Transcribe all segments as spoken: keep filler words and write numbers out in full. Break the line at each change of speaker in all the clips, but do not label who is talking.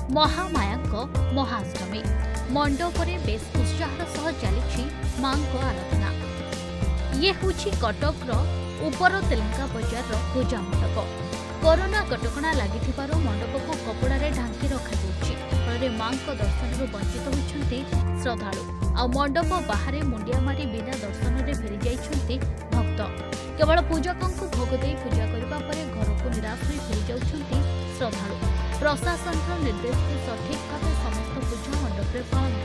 महामाया महाअष्टमी मंडपरे बेस उत्साहर सह चली मां को आराधना। ये हूँ कटक उपर तेलंगा बजार पूजा मंडप। कोरोना कटकणा लगी मंडप को कपड़े ढांकी रखी फल मां दर्शन वंचित होती श्रद्धालु। आ मंडप बाहर मुंडिया मारी बिना दर्शन में फेरी जाइछन्ति भक्त। केवल पूजकों को भोग दे पूजा करने पर घर को निराश हो फेरी जाउछन्ति श्रद्धालु। प्रशासन निर्देश को सठिक भाव समस्त पूजा मंडप पालन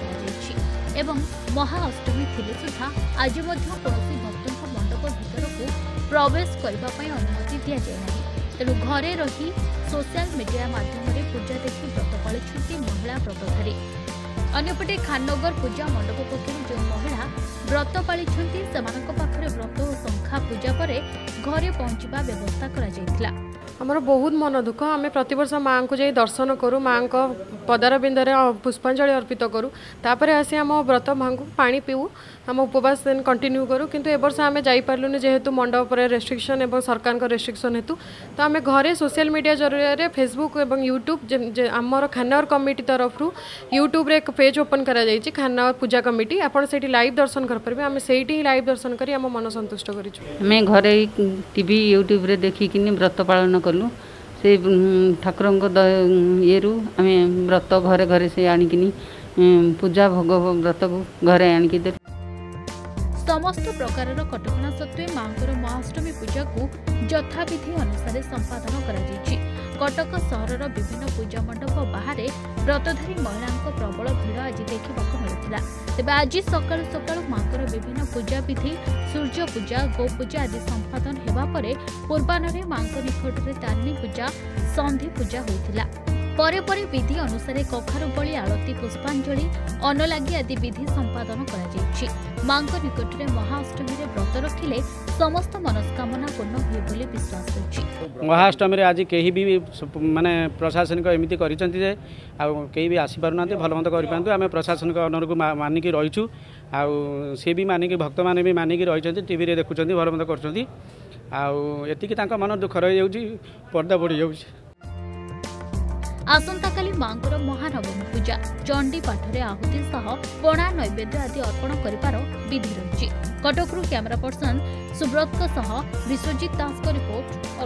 कर महाअष्टमी थिले सुधा आज कौन भक्तों मंडप भीतर को प्रवेश करने अनुमति दि जाए। तेणु घरे रही सोशल मीडिया माध्यम पूजा देखि व्रत पाली महिला व्रतधारी। अन्यपटे खाननगर पूजा मंडप पक्षर जो महिला व्रत पाली पाखरे व्रत और शंखा पूजा पर घरे पहुंचवा व्यवस्था करा।
आमर बहुत मन दुख आम प्रतवर्ष माँ को जाई दर्शन करूँ माँ को पदार बिंदरे पुष्पांजलि अर्पित करूँ तापर आसी आम व्रत माँ को पानी पीऊ आम उपवास दिन कंटिन्यू करूँ किंतु एवर्ष आम जापारूँ जेहेतु मंडप रेस्ट्रिक्शन एवं सरकार का रेस्ट्रिक्शन हेतु तो आम घरे सोशल मीडिया जरिए फेसबुक और यूट्यूब आमर खाननगर कमिटी तरफ यूट्यूब रे एक पेज ओपन करा जायछि खाननगर पूजा कमिटी आपन सेठी लाइव दर्शन कर पारे। आम सेठी लाइव दर्शन करी आम मन संतुष्ट करिछु।
मैं घरे टीवी यूट्यूब रे देखि किनि व्रत पालन कलु से ठाकुर ये आम व्रत घरे घरे से आनिकिनी पूजा भोग व्रत को घरे आनिकी दे।
समस्त प्रकार कटकणा सत्वे मांकर महाअष्टमी पूजा को यथाविधि अनुसार संपादन करा जायछि। कटक सहरर विभिन्न पूजा मंडप बाहर व्रतधारी महिला प्रबल भिड़ आज देखा मिलता। तेज आज सकाल सकाल मांकर विभिन्न पूजा विधि सूर्य पूजा गो पूजा आदि संपादन होगा पर पूर्वाह्न मां निकट में तारिणी पूजा संधि पूजा होता। परे परे विधि अनुसार कखारु बली आलती पुष्पांजलि अनलागी आदि विधि संपादन करा। मां निकट में महाअष्टमी व्रत रखिले समस्त मनस्कामना पूर्ण हुए बोली विश्वास होछि।
महाअष्टमी आज कहीं भी माने प्रशासन को एमती कहीं भी आसी पारना भल मंद कर आम प्रशासन अनुरोध मानिक रहीचु सी भी मानिक भक्त मैंने भी मानिक रही टीवी रे देखुं भल मंद कर मन दुख रही पर्दा बढ़ी जाऊँ।
आसंताकाली मांकर महानवमी पूजा चंडी पाठरे आहुति सह पणा नैवेद्य आदि अर्पण करिपार विधि रही। कटकरू camera person Subrat Biswajit Das report.